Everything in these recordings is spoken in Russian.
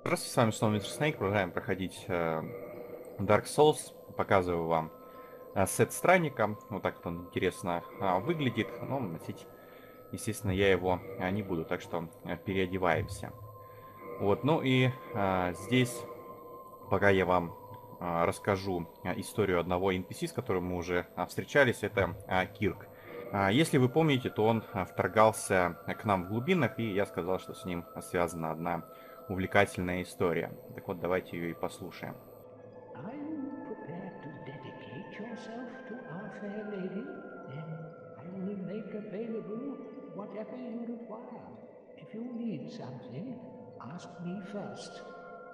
Здравствуйте, с вами снова Мистер Снейк. Продолжаем проходить Dark Souls. Показываю вам сет странника. Вот так вот он интересно выглядит. Но носить, естественно, я его не буду. Так что переодеваемся. Вот, ну и здесь, пока я вам расскажу историю одного NPC, с которым мы уже встречались, это Кирк. Если вы помните, то он вторгался к нам в глубинах, и я сказал, что с ним связана одна увлекательная история. Так вот, давайте ее и послушаем. Are you prepared to dedicate yourself to our fair lady? Then I will make available whatever you require. If you need something, ask me first.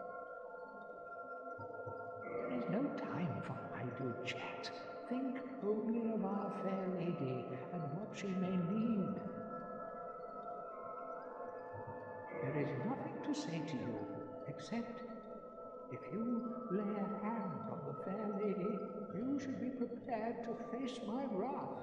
There is no time for idle chat. Think only of our fair lady and what she may need. There is nothing to say to you except if you lay a hand on the fair lady, you should be prepared to face my wrath.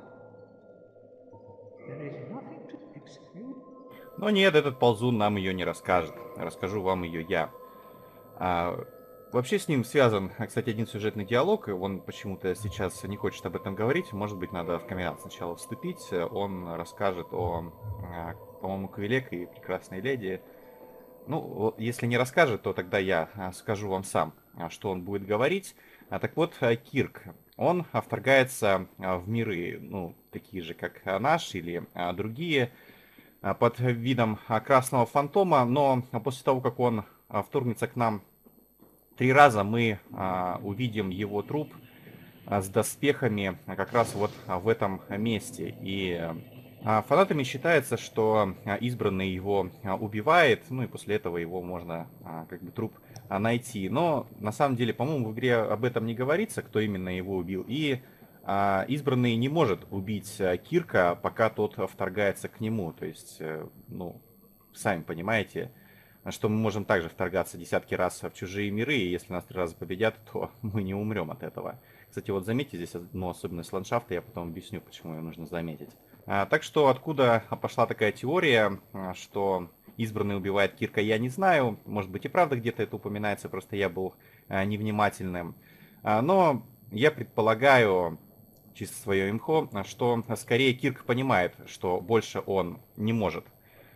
There is nothing to execute. Но нет, этот ползун нам ее не расскажет. Расскажу вам ее я. А, Вообще с ним связан, кстати, один сюжетный диалог, и он почему-то сейчас не хочет об этом говорить. Может быть, надо в комментарий сначала вступить. Он расскажет о, по-моему, Квилек и прекрасной леди. Ну, вот, если не расскажет, то тогда я скажу вам сам, что он будет говорить. Так вот, Кирк, он вторгается в миры, ну, такие же, как наш или другие, под видом Красного Фантома, но после того, как он вторгнется к нам 3 раза, мы увидим его труп с доспехами как раз вот в этом месте. И фанатами считается, что избранный его убивает, ну и после этого его можно как бы труп найти. Но на самом деле, по-моему, в игре об этом не говорится, кто именно его убил. И избранный не может убить Кирка, пока тот вторгается к нему. То есть, ну, сами понимаете, что мы можем также вторгаться десятки раз в чужие миры, и если нас 3 раза победят, то мы не умрем от этого. Кстати, вот заметьте здесь одну особенность ландшафта, я потом объясню, почему ее нужно заметить. Так что откуда пошла такая теория, что избранный убивает Кирка, я не знаю. Может быть и правда где-то это упоминается, просто я был невнимательным. Но я предполагаю, чисто свое имхо, что скорее Кирк понимает, что больше он не может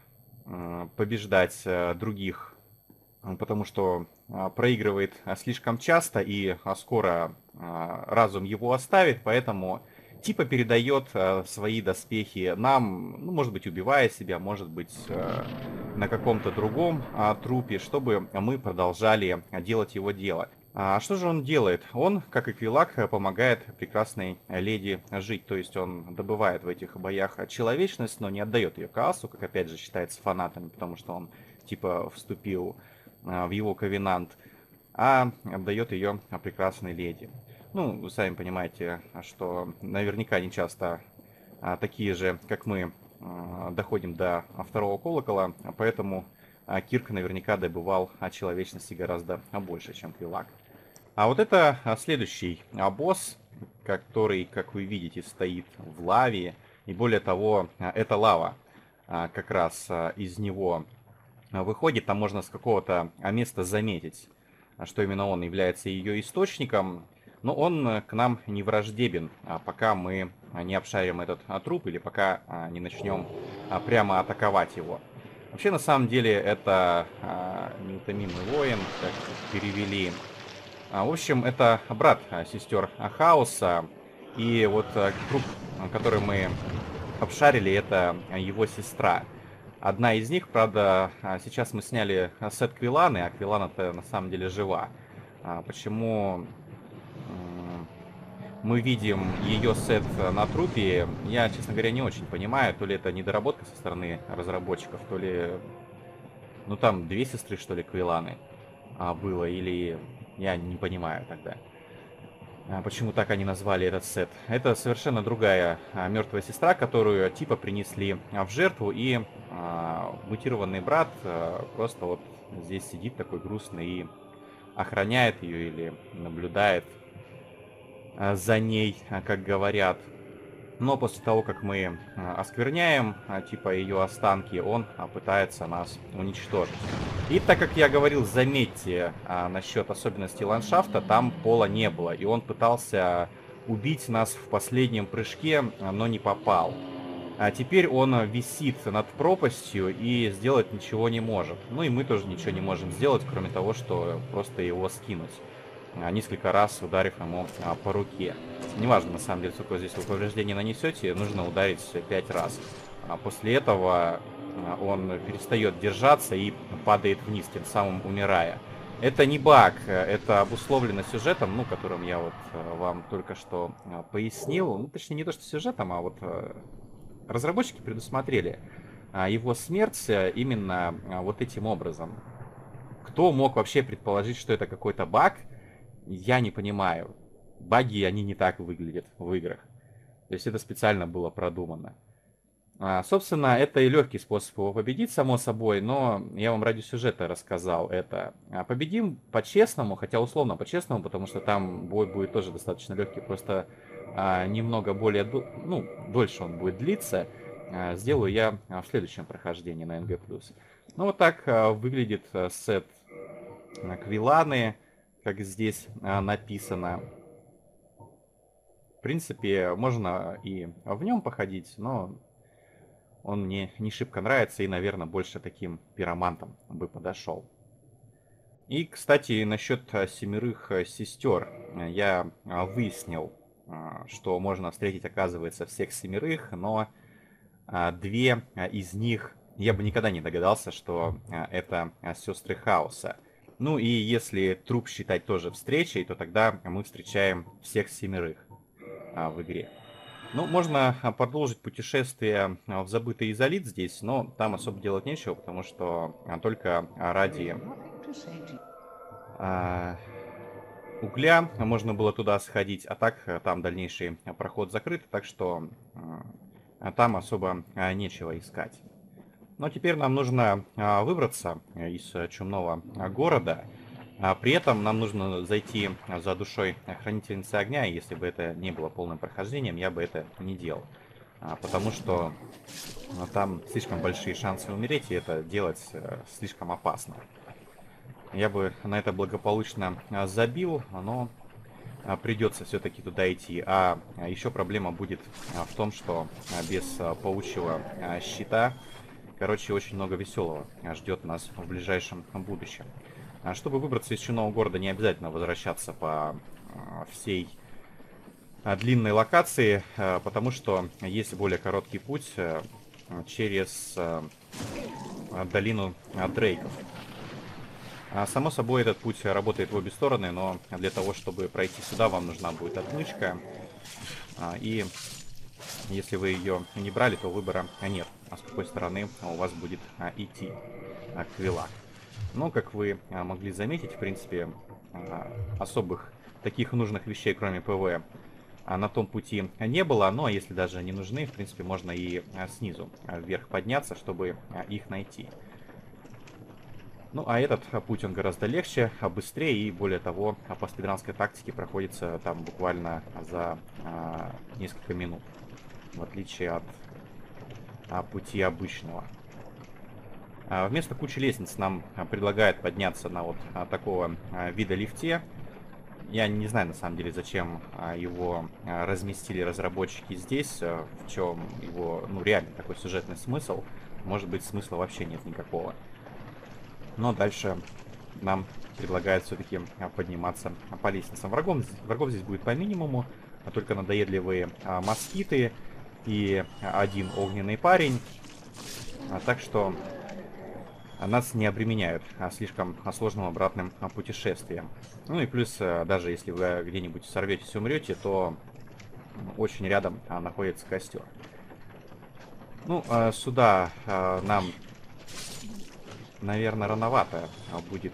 побеждать других, потому что проигрывает слишком часто и скоро разум его оставит, поэтому типа передает свои доспехи нам, ну, может быть, убивая себя, может быть, на каком-то другом трупе, чтобы мы продолжали делать его дело. А что же он делает? Он, как и Квилак, помогает прекрасной леди жить. То есть он добывает в этих боях человечность, но не отдает ее Каасу, как опять же считается фанатами, потому что он типа вступил в его ковенант, а отдает ее прекрасной леди. Ну, вы сами понимаете, что наверняка не часто такие же, как мы, доходим до второго колокола, поэтому Кирк наверняка добывал человечности гораздо больше, чем Квилак. А вот это следующий босс, который, как вы видите, стоит в лаве. И более того, эта лава как раз из него выходит. Там можно с какого-то места заметить, что именно он является ее источником. Но он к нам не враждебен, пока мы не обшарим этот труп или пока не начнем прямо атаковать его. Вообще, на самом деле, это неутомимый воин, как перевели. В общем, это брат сестер Хаоса. И вот труп, который мы обшарили, это его сестра. Одна из них, правда, сейчас мы сняли сет Квиланы, а Квилана-то на самом деле жива. Почему мы видим ее сет на трупе, я, честно говоря, не очень понимаю. То ли это недоработка со стороны разработчиков, то ли... Ну, там 2 сестры, что ли, Квиланы было, или... Я не понимаю тогда. Почему так они назвали этот сет? Это совершенно другая мертвая сестра, которую типа принесли в жертву, и мутированный брат просто вот здесь сидит такой грустный и охраняет ее или наблюдает за ней, как говорят. Но после того, как мы оскверняем, типа, ее останки, он пытается нас уничтожить. И так как я говорил, заметьте, насчет особенностей ландшафта, там пола не было. И он пытался убить нас в последнем прыжке, но не попал. А теперь он висит над пропастью и сделать ничего не может. Ну и мы тоже ничего не можем сделать, кроме того, что просто его скинуть. Несколько раз ударив ему по руке. Неважно, на самом деле, сколько здесь вы повреждений нанесете, нужно ударить 5 раз. После этого он перестает держаться и падает вниз, тем самым умирая. Это не баг, это обусловлено сюжетом, ну, которым я вот вам только что пояснил. Ну, точнее, не то, что сюжетом, а вот разработчики предусмотрели его смерть именно вот этим образом. Кто мог вообще предположить, что это какой-то баг? Я не понимаю. Баги, они не так выглядят в играх. То есть это специально было продумано. Собственно, это и легкий способ его победить, само собой, но я вам ради сюжета рассказал это. Победим по-честному, хотя условно по-честному, потому что там бой будет тоже достаточно легкий, просто немного более, ну, дольше он будет длиться. Сделаю я в следующем прохождении на НГ+. Ну, вот так выглядит сет Квиланы, как здесь написано. В принципе, можно и в нем походить, но он мне не шибко нравится и, наверное, больше таким пиромантом бы подошел. И, кстати, насчет 7 сестер. Я выяснил, что можно встретить, оказывается, всех 7, но 2 из них я бы никогда не догадался, что это сестры Хаоса. Ну и если труп считать тоже встречей, то тогда мы встречаем всех 7 в игре. Ну, можно продолжить путешествие в забытый Изолит здесь, но там особо делать нечего, потому что только ради а, угля можно было туда сходить, а так там дальнейший проход закрыт, так что там особо нечего искать. Но теперь нам нужно выбраться из чумного города. При этом нам нужно зайти за душой хранительницы огня, и если бы это не было полным прохождением, я бы это не делал. Потому что там слишком большие шансы умереть, и это делать слишком опасно. Я бы на это благополучно забил, но придется все-таки туда идти. А еще проблема будет в том, что без паучьего щита, короче, очень много веселого ждет нас в ближайшем будущем. Чтобы выбраться из чумного города, не обязательно возвращаться по всей длинной локации, потому что есть более короткий путь через долину Дрейков. Само собой, этот путь работает в обе стороны, но для того, чтобы пройти сюда, вам нужна будет отмычка. И если вы ее не брали, то выбора нет. А с какой стороны у вас будет идти Квилак. Но, как вы могли заметить, в принципе, особых таких нужных вещей, кроме ПВ, на том пути не было. Но если даже не нужны, в принципе, можно и снизу вверх подняться, чтобы их найти. Ну, а этот путь, он гораздо легче, быстрее и, более того, по спидранской тактике проходится там буквально за несколько минут, в отличие от пути обычного. Вместо кучи лестниц нам предлагают подняться на вот такого вида лифте. Я не знаю, на самом деле, зачем его разместили разработчики здесь, в чем его, ну, реально такой сюжетный смысл. Может быть, смысла вообще нет никакого. Но дальше нам предлагают все-таки подниматься по лестницам. Врагов здесь будет по минимуму, а только надоедливые москиты и один огненный парень. Так что нас не обременяют слишком сложным обратным путешествием. Ну и плюс, даже если вы где-нибудь сорветесь и умрете, то очень рядом находится костер. Ну, сюда нам, наверное, рановато будет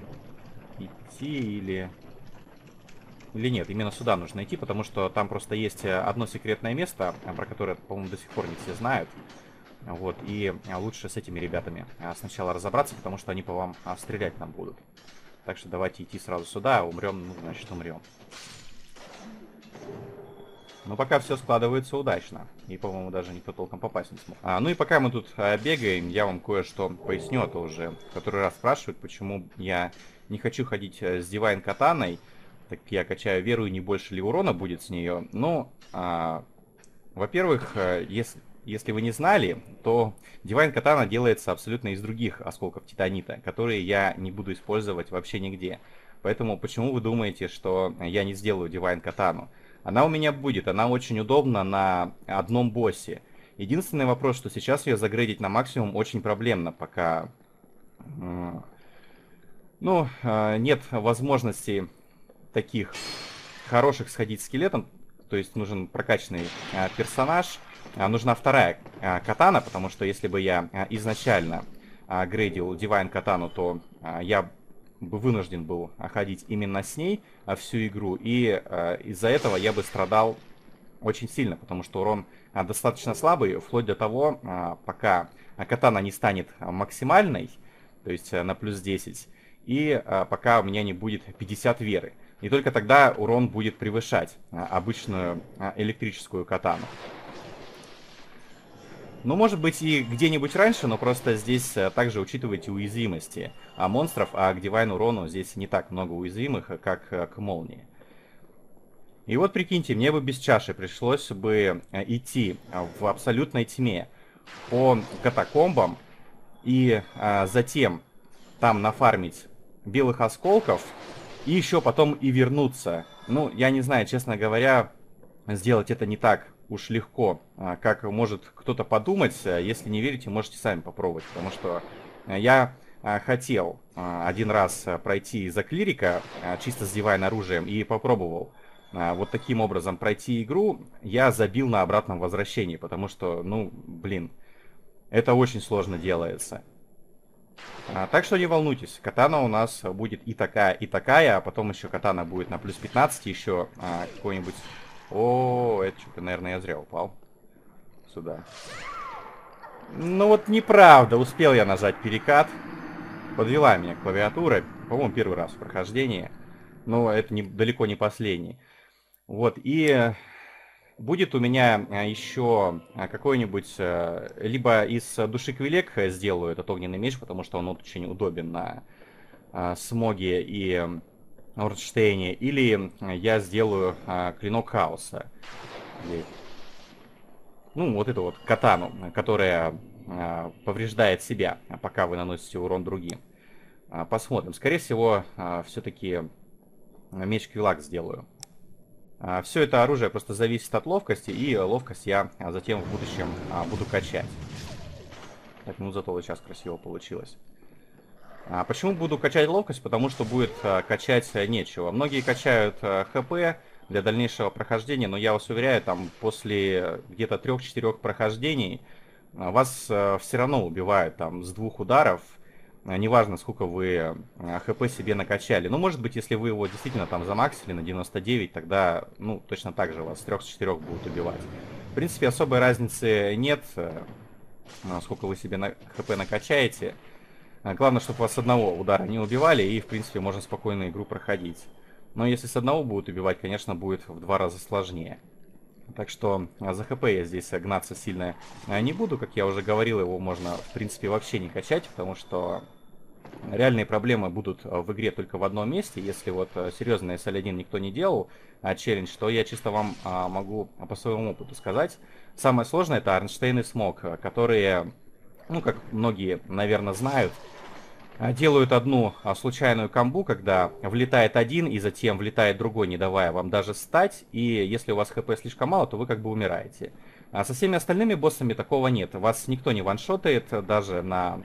идти или нет. Именно сюда нужно идти, потому что там просто есть одно секретное место, про которое, по-моему, до сих пор не все знают. Вот, и лучше с этими ребятами сначала разобраться, потому что они по вам стрелять нам будут. Так что давайте идти сразу сюда, умрем, ну, значит, умрем. Но пока все складывается удачно. И, по-моему, даже никто толком попасть не смог. Ну и пока мы тут бегаем, я вам кое-что поясню, а то уже в который раз спрашивают, почему я не хочу ходить с Divine Катаной. Так я качаю веру, и не больше ли урона будет с нее. Ну, во-первых, если вы не знали, то Divine Katana делается абсолютно из других осколков титанита, которые я не буду использовать вообще нигде. Поэтому почему вы думаете, что я не сделаю Divine Katana? Она у меня будет, она очень удобна на одном боссе. Единственный вопрос, что сейчас ее загрейдить на максимум очень проблемно, пока нет возможности таких хороших сходить скелетом. То есть нужен прокачанный персонаж. Нужна вторая катана, потому что если бы я изначально грейдил Divine Катану, то я бы вынужден был ходить именно с ней всю игру. И из-за этого я бы страдал очень сильно, потому что урон достаточно слабый, вплоть до того, пока катана не станет максимальной, то есть на плюс 10, и пока у меня не будет 50 веры. И только тогда урон будет превышать обычную электрическую катану. Ну, может быть, и где-нибудь раньше, но просто здесь также учитывайте уязвимости монстров, а к Divine урону здесь не так много уязвимых, как к молнии. И вот прикиньте, мне бы без чаши пришлось бы идти в абсолютной тьме по катакомбам и затем там нафармить белых осколков и еще потом и вернуться. Ну, я не знаю, честно говоря, сделать это не так уж легко, как может кто-то подумать. Если не верите, можете сами попробовать, потому что я хотел один раз пройти за клирика чисто с Divine оружием и попробовал вот таким образом пройти игру. Я забил на обратном возвращении, потому что, ну, блин, это очень сложно делается. Так что не волнуйтесь, катана у нас будет и такая, а потом еще катана будет на плюс 15, еще какой-нибудь... О, это что-то, наверное, я зря упал. Сюда. Ну вот неправда, успел я нажать перекат. Подвела меня клавиатура, по-моему, первый раз в прохождении. Но это далеко не последний. Вот, и... Будет у меня еще какой-нибудь, либо из души Квилек сделаю этот огненный меч, потому что он очень удобен на Смоге и Ордштейне, или я сделаю клинок хаоса. Ну, вот эту вот катану, которая повреждает себя, пока вы наносите урон другим. Посмотрим. Скорее всего, все-таки меч Квилак сделаю. Все это оружие просто зависит от ловкости, и ловкость я затем в будущем буду качать. Так, ну зато вот сейчас красиво получилось. Почему буду качать ловкость? Потому что будет качать нечего. Многие качают ХП для дальнейшего прохождения, но я вас уверяю, там после где-то 3-4 прохождений вас все равно убивают там с 2 ударов. Неважно, сколько вы хп себе накачали. Ну, может быть, если вы его действительно там замаксили на 99, тогда, ну, точно так же вас с 3-4 будут убивать. В принципе, особой разницы нет, сколько вы себе хп накачаете. Главное, чтобы вас с одного удара не убивали, и, в принципе, можно спокойно игру проходить. Но если с одного будут убивать, конечно, будет в 2 раза сложнее. Так что за хп я здесь гнаться сильно не буду. Как я уже говорил, его можно, в принципе, вообще не качать, потому что реальные проблемы будут в игре только в одном месте. Если вот серьезно SL1 никто не делал челлендж, то я чисто вам могу по своему опыту сказать. Самое сложное — это Орнштейн и Смог, которые, ну, как многие, наверное, знают, делают одну случайную комбу, когда влетает один и затем влетает другой, не давая вам даже встать. И если у вас хп слишком мало, то вы как бы умираете. А со всеми остальными боссами такого нет. Вас никто не ваншотает даже на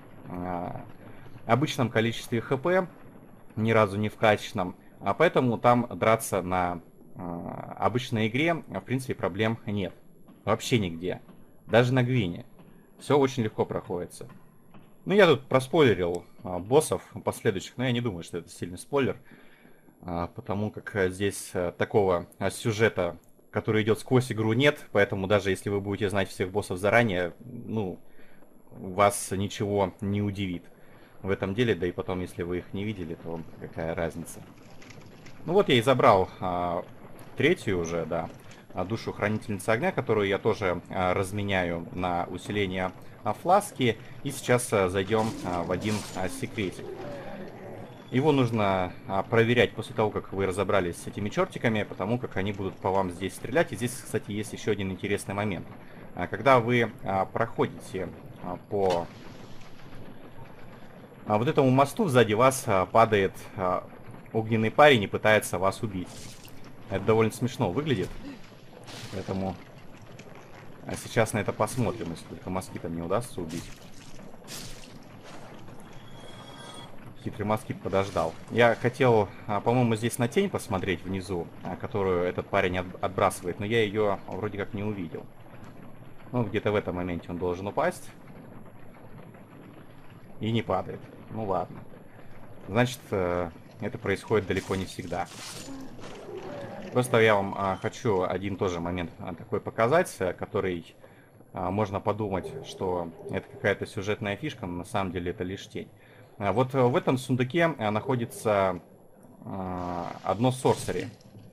обычном количестве хп, ни разу не в качественном. А поэтому там драться на обычной игре, в принципе, проблем нет. Вообще нигде. Даже на Гвине. Все очень легко проходится. Ну, я тут проспойлерил боссов последующих, но я не думаю, что это сильный спойлер. Потому как здесь такого сюжета, который идет сквозь игру, нет. Поэтому даже если вы будете знать всех боссов заранее, ну, вас ничего не удивит в этом деле. Да и потом, если вы их не видели, то какая разница. Ну вот я и забрал третью уже, да. душу хранительницы огня, которую я тоже разменяю на усиление фласки. И сейчас зайдем в один секретик. Его нужно проверять после того, как вы разобрались с этими чертиками, потому как они будут по вам здесь стрелять. И здесь, кстати, есть еще один интересный момент. Когда вы проходите по вот этому мосту, сзади вас падает огненный парень и пытается вас убить. Это довольно смешно выглядит. Поэтому сейчас на это посмотрим, если только москитом не удастся убить. Хитрый москит подождал. Я хотел, по-моему, здесь на тень посмотреть внизу, которую этот парень отбрасывает, но я ее вроде как не увидел. Ну, где-то в этом моменте он должен упасть. И не падает. Ну ладно. Значит, это происходит далеко не всегда. Просто я вам хочу один тоже момент такой показать, который можно подумать, что это какая-то сюжетная фишка, но на самом деле это лишь тень. Вот в этом сундуке находится одно сорсери,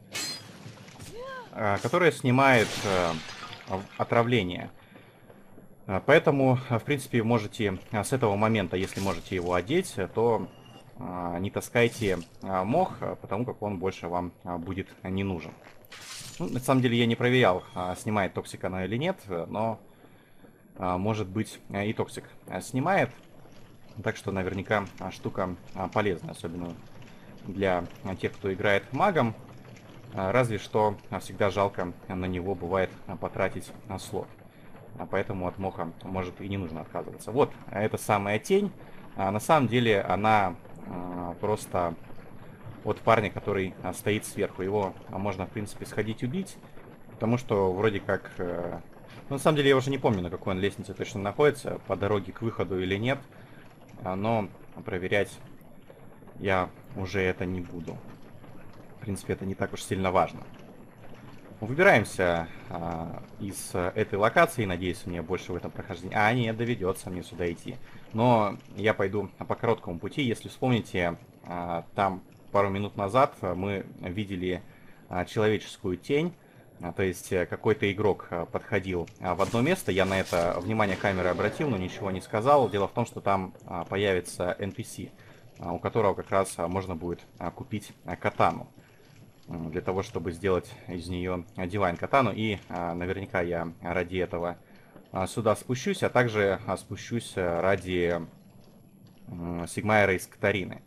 которое снимает отравление. Поэтому, в принципе, можете с этого момента, если можете его одеть, то не таскайте мох, потому как он больше вам будет не нужен. Ну, на самом деле я не проверял, снимает токсик она или нет, но может быть и токсик снимает. Так что наверняка штука полезная, особенно для тех, кто играет магом. Разве что всегда жалко на него бывает потратить слот. Поэтому от моха может и не нужно отказываться. Вот, эта самая тень. На самом деле она просто от парня, который стоит сверху. Его можно, в принципе, сходить убить. Потому что вроде как... Ну, на самом деле я уже не помню, на какой он лестнице точно находится. По дороге к выходу или нет. Но проверять я уже это не буду. В принципе, это не так уж сильно важно. Выбираемся из этой локации. Надеюсь, мне больше в этом прохождении... нет, доведется мне сюда идти. Но я пойду по короткому пути. Если вспомните, там пару минут назад мы видели человеческую тень. То есть какой-то игрок подходил в одно место. Я на это внимание камеры обратил, но ничего не сказал. Дело в том, что там появится NPC, у которого как раз можно будет купить катану. Для того, чтобы сделать из нее дивайн катану. И наверняка я ради этого сюда спущусь, а также спущусь ради Сигмайра из Катарины.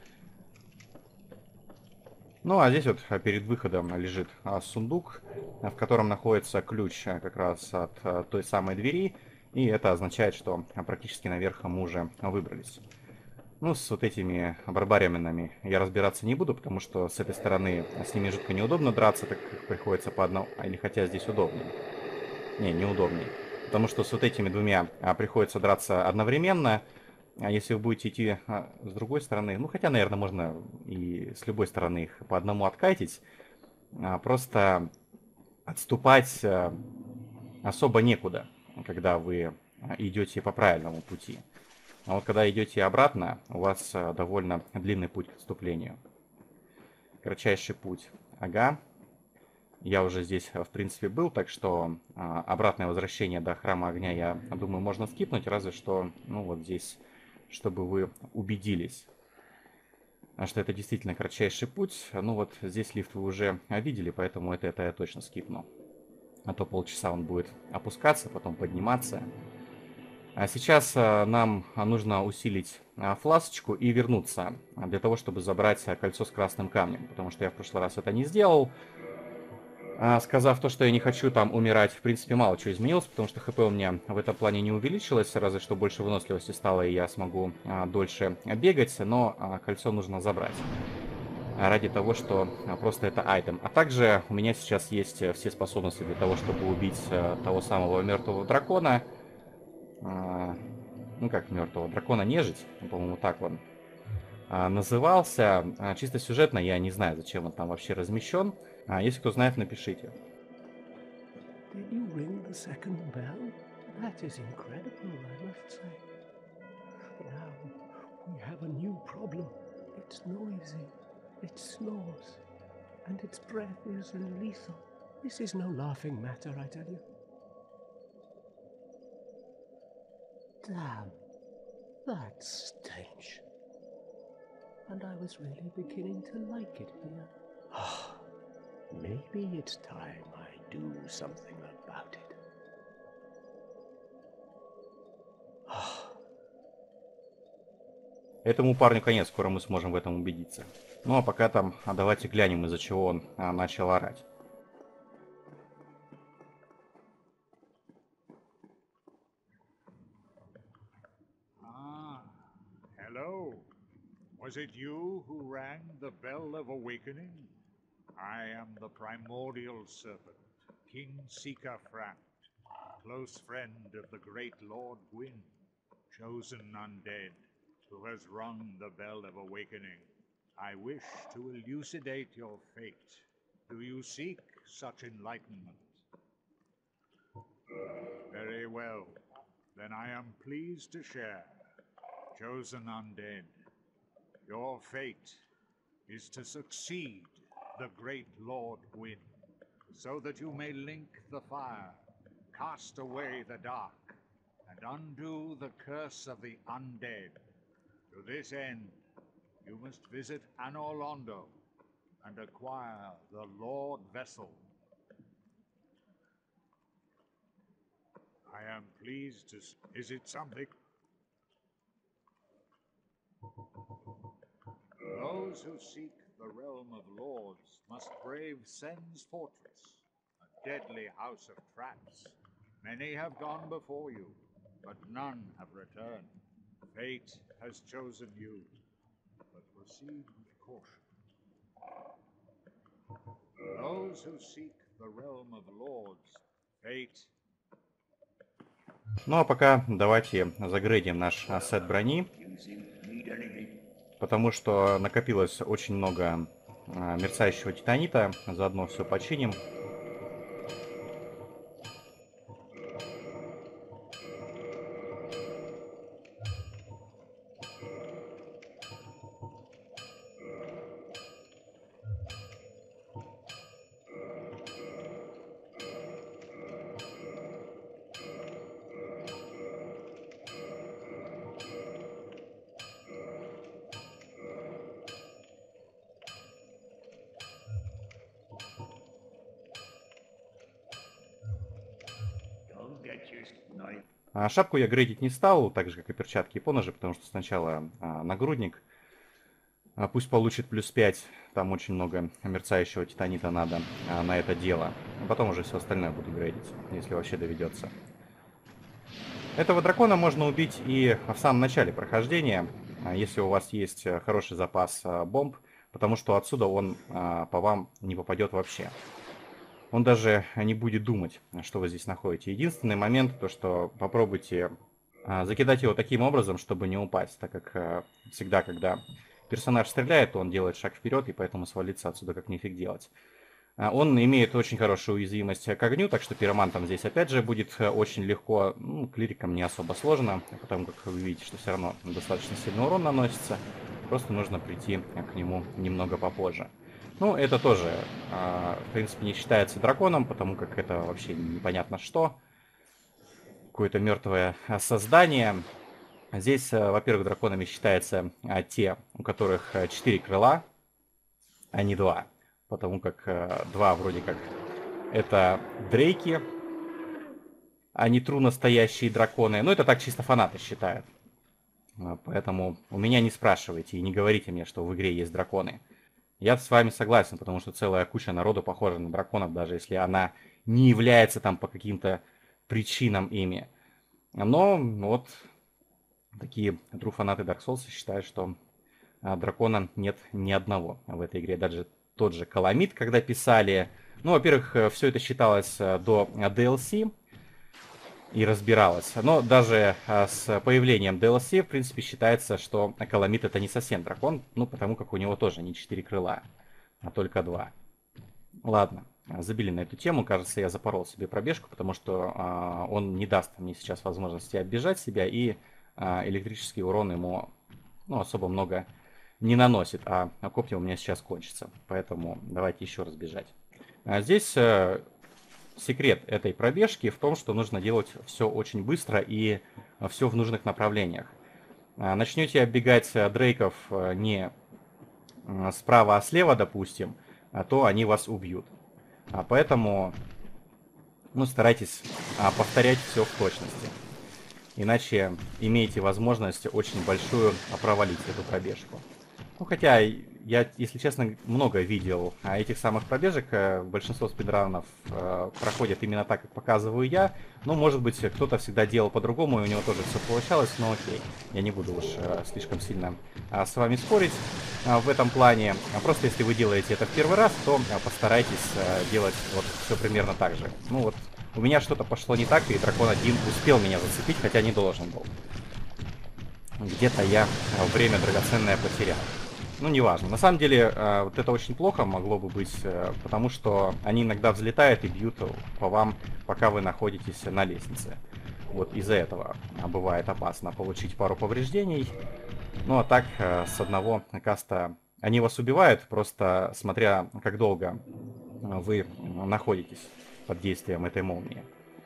Ну, а здесь вот перед выходом лежит сундук, в котором находится ключ как раз от той самой двери. И это означает, что практически наверх мы уже выбрались. Ну, с вот этими барбарианами я разбираться не буду, потому что с этой стороны с ними жутко неудобно драться, так как приходится по одному... Или хотя здесь удобнее. Не, неудобнее. Потому что с вот этими двумя приходится драться одновременно. А если вы будете идти с другой стороны... Ну, хотя, наверное, можно и с любой стороны их по одному откатить. Просто отступать особо некуда, когда вы идете по правильному пути. А вот когда идете обратно, у вас довольно длинный путь к отступлению. Кратчайший путь. Ага. Я уже здесь, в принципе, был, так что обратное возвращение до Храма Огня, я думаю, можно скипнуть, разве что, ну вот здесь, чтобы вы убедились, что это действительно кратчайший путь. Ну вот здесь лифт вы уже видели, поэтому это я точно скипну. А то полчаса он будет опускаться, потом подниматься. А сейчас нам нужно усилить фласочку и вернуться для того, чтобы забрать кольцо с красным камнем. Потому что я в прошлый раз это не сделал. Сказав то, что я не хочу там умирать, в принципе, мало чего изменилось, потому что хп у меня в этом плане не увеличилось, разве что больше выносливости стало, и я смогу дольше бегать, но кольцо нужно забрать. Ради того, что просто это айтем. А также у меня сейчас есть все способности для того, чтобы убить того самого мертвого дракона. Ну как мертвого дракона, нежить, по-моему, так он назывался. Чисто сюжетно я не знаю, зачем он там вообще размещен. Если кто знает, напишите. Did you ring the second bell? That is incredible, I must say. Now we have a new problem. It's noisy, it snores, and its breath is lethal. This is no laughing matter, I tell you. Damn, that's strange. And I was really beginning to like it here. Maybe it's time I do something about it. Этому парню конец, скоро мы сможем в этом убедиться. Ну а пока там, давайте глянем, из-за чего он начал орать. Hello. Was it you who rang the bell of awakening? I am the primordial serpent, King Sika Frank, close friend of the great Lord Gwyn, chosen undead, who has rung the bell of awakening. I wish to elucidate your fate. Do you seek such enlightenment? Very well. Then I am pleased to share. Chosen undead, your fate is to succeed the great Lord Gwyn, so that you may link the fire, cast away the dark, and undo the curse of the undead. To this end, you must visit Anor Londo and acquire the Lord Vessel. I am pleased to... Is it something? Those who seek the realm of lords must brave Sen's fortress, a deadly house of traps. Many have gone before you, but none have returned. Fate has chosen you, but proceed with caution. Those who seek the realm of lords, fate... Ну а пока давайте загрейдим наш сет брони, потому что накопилось очень много мерцающего титанита, заодно все починим. Шапку я грейдить не стал, так же как и перчатки и поножи, потому что сначала нагрудник. Пусть получит плюс 5, там очень много мерцающего титанита надо на это дело. А потом уже все остальное буду грейдить, если вообще доведется. Этого дракона можно убить и в самом начале прохождения, если у вас есть хороший запас бомб, потому что отсюда он по вам не попадет вообще. Он даже не будет думать, что вы здесь находите. Единственный момент, то что попробуйте закидать его таким образом, чтобы не упасть, так как всегда, когда персонаж стреляет, он делает шаг вперед, и поэтому свалиться отсюда как нифиг делать. Он имеет очень хорошую уязвимость к огню, так что пиромантам здесь опять же будет очень легко. Ну, клирикам не особо сложно, потому как вы видите, что все равно достаточно сильный урон наносится. Просто нужно прийти к нему немного попозже. Ну, это тоже, в принципе, не считается драконом, потому как это вообще непонятно что. Какое-то мертвое создание. Здесь, во-первых, драконами считаются те, у которых 4 крыла, а не 2. Потому как 2 вроде как это дрейки, а не тру настоящие драконы. Ну, это так чисто фанаты считают. Поэтому у меня не спрашивайте и не говорите мне, что в игре есть драконы. Я с вами согласен, потому что целая куча народу похожа на драконов, даже если она не является там по каким-то причинам ими. Но вот такие true фанаты Dark Souls считают, что дракона нет ни одного в этой игре. Даже тот же Каламит, когда писали. Ну, во-первых, все это считалось до DLC и разбиралось. Но даже с появлением DLC, в принципе, считается, что Каламит это не совсем дракон. Ну, потому как у него тоже не 4 крыла, а только 2. Ладно, забили на эту тему. Кажется, я запорол себе пробежку, потому что он не даст мне сейчас возможности оббежать себя. И электрический урон ему особо много не наносит. А копья у меня сейчас кончится. Поэтому давайте еще раз бежать. Здесь секрет этой пробежки в том, что нужно делать все очень быстро и все в нужных направлениях. Начнете оббегать дрейков не справа, а слева, допустим, то они вас убьют. Поэтому, ну, старайтесь повторять все в точности. Иначе имеете возможность очень большую провалить эту пробежку. Ну, хотя я, если честно, много видел этих самых пробежек. Большинство спидранов проходят именно так, как показываю я. Но, может быть, кто-то всегда делал по-другому, и у него тоже все получалось. Но окей, я не буду уж слишком сильно с вами спорить в этом плане. Просто если вы делаете это в первый раз, то постарайтесь делать вот все примерно так же. Ну вот, у меня что-то пошло не так, и дракон один успел меня зацепить, хотя не должен был. Где-то я время драгоценное потерял. Ну, неважно. На самом деле, вот это очень плохо могло бы быть, потому что они иногда взлетают и бьют по вам, пока вы находитесь на лестнице. Вот из-за этого бывает опасно получить пару повреждений. Ну, а так, с одного каста они вас убивают, просто смотря как долго вы находитесь под действием этой молнии.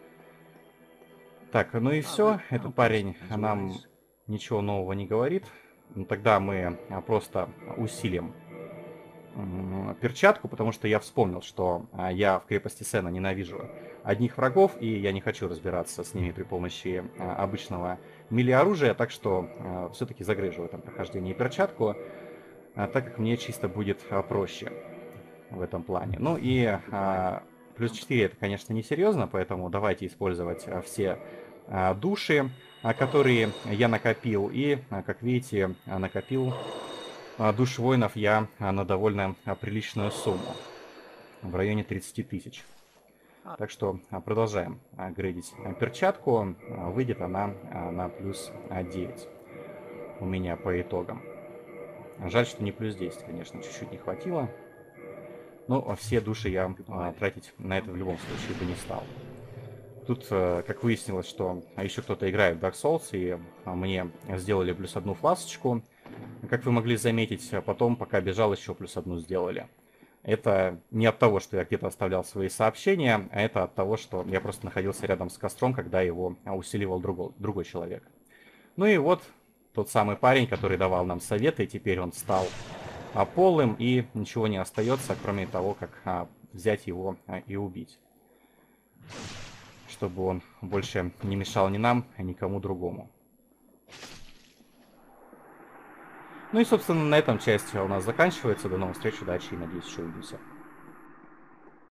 Так, ну и все. Этот парень нам ничего нового не говорит. Ну, тогда мы просто усилим перчатку, потому что я вспомнил, что я в крепости Сена ненавижу одних врагов, и я не хочу разбираться с ними при помощи обычного мили-оружия, так что все-таки загрыжу в этом прохождении перчатку, так как мне чисто будет проще в этом плане. Ну и плюс 4 это, конечно, не серьезно, поэтому давайте использовать все души, которые я накопил. И, как видите, накопил душ воинов я на довольно приличную сумму. В районе 30 тысяч. Так что продолжаем грейдить перчатку. Выйдет она на плюс 9 у меня по итогам. Жаль, что не плюс 10, конечно, чуть-чуть не хватило. Но все души я тратить на это в любом случае бы не стал. Тут, как выяснилось, что еще кто-то играет в Dark Souls, и мне сделали плюс одну фласочку. Как вы могли заметить, потом, пока бежал, еще плюс одну сделали. Это не от того, что я где-то оставлял свои сообщения, а это от того, что я просто находился рядом с костром, когда его усиливал другой человек. Ну и вот тот самый парень, который давал нам советы, теперь он стал полым, и ничего не остается, кроме того, как взять его и убить. Чтобы он больше не мешал ни нам, ни кому другому. Ну и, собственно, на этом часть у нас заканчивается. До новых встреч, удачи и, надеюсь, еще увидимся.